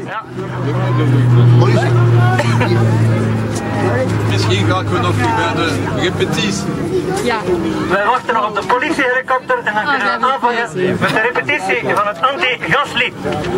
Ja. Misschien gaan we nog bij de repetitie. Ja. Wij wachten nog op de politiehelikopter en dan kunnen we aanvangen met de repetitie van het anti-gaslied.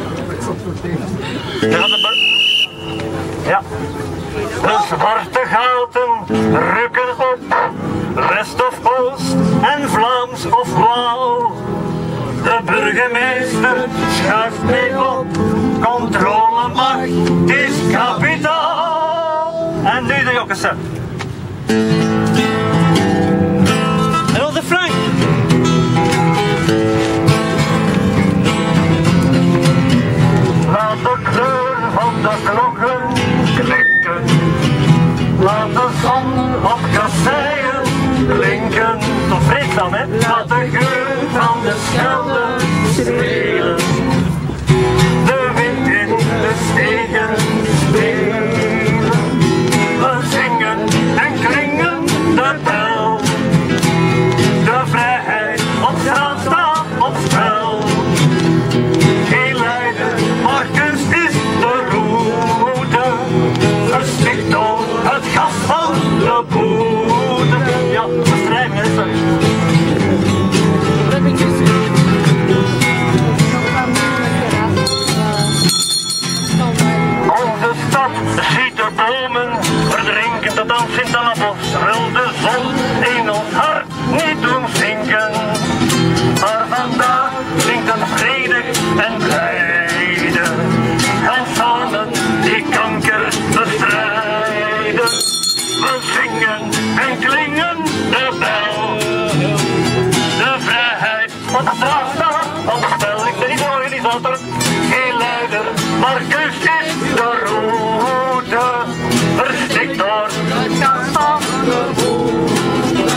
Ja. De zwarte gaten rukken op, West of Oost en Vlaams of Waal. De burgemeester schuift mee op, controlemacht is kapitaal. En nu de Jokkensen. En onze Frank. Laat de kleur van de klokken klinken. Laat de zon op kasseien blinken. Toch vreedzaam, hè? Laat de geur van de Schelde spelen. De wind in de stegen spelen. We zingen en klingen de bel. De vrijheid op straat staat op spel. Geen lijden, maar kunst is de route. Verstikt door het gas van de boete. Ja, we strijden, hè, sorry. Onze stad ziet de bomen verdrinken tot aan Sint-Annabos. Wil de zon in ons hart niet doen zinken. Maar vandaag klinkt een vredig en blijde. En samen die kanker bestrijden. We zingen en klingen de bel. De vrijheid op straat staat op spel. Ik ben niet de organisator, geen leider, maar kunst is de route. Verstikt door het gas van de boete.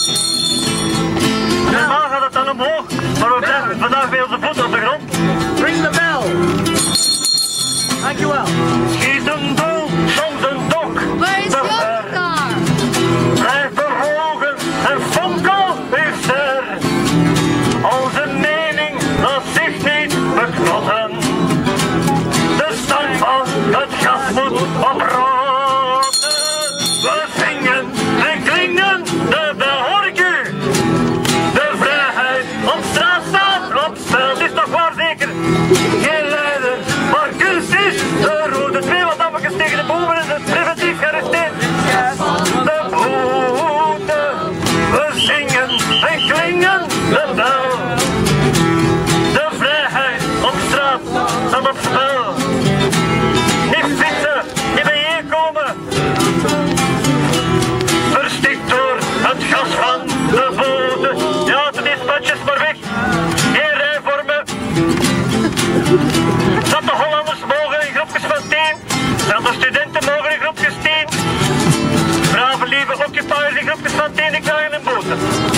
Normaal gaat het dan omhoog, maar we blijven vandaag bij onze voeten op de grond. Ring the bell. Dankjewel. Schiet een doel, soms een dok. Waar is Joop daar? Blijf bewogen en fonkel is er. Onze mening laat zich niet beknotten. De stank van het gas moet oprotten. We zingen en klingen de bel, hoor ik u. De vrijheid op straat staat op spel. Het is toch waar zeker? Geen leider, maar kunst is de route. Twee wat appeltjes tegen de bomen en het preventief gearresteerd. De boete. We zingen en klingen de bel. De vrijheid op straat staat op spel. Niet fietsen, niet bijeenkomen. Verstikt door het gas van de boete. Ja, de dispatches maar weg. Geen rijvormen. Dat de Hollanders mogen in groepjes van 10. Dat de studenten mogen in groepjes 10. Brave lieve occupiers in groepjes van 10, die krijgen een boete.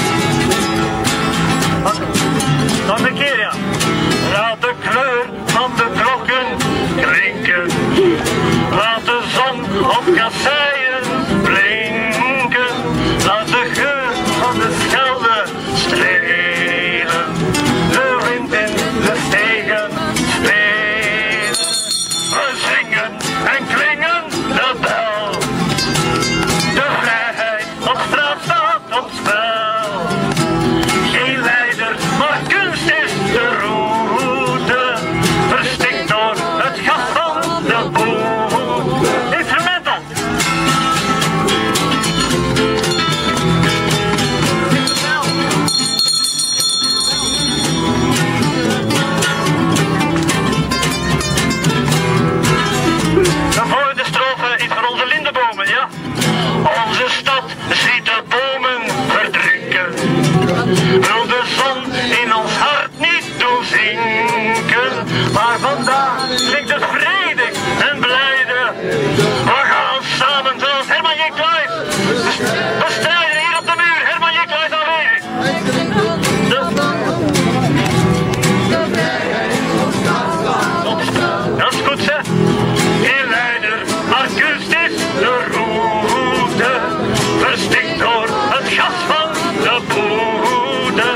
Nog een keer, ja. Laat de kleur van de klokken klinken. Laat de zon op kasseien blinken. Laat de geur van de Schelde strelen. De wind in de stegen spelen. We zingen en klingen de bel. De vrijheid op straat staat op spel. Geen leider, maar kunst is de route. Verstikt door het gas van de boete. Instrumental. De volgende strofe is voor onze lindenbomen, ja? Onze stad ziet de bomen verdrinken. Wil de zon in ons hart niet doen zinken. Maar vandaag klinkt het vredig en blijde. We gaan samen zoals Herman J. Kluijs. We strijden hier op de muur, Herman J. Kluijs aanwezig. Dat is goed, zeg. Geen leider, maar kunst is de route. Verstikt door het gas van de boete.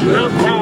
de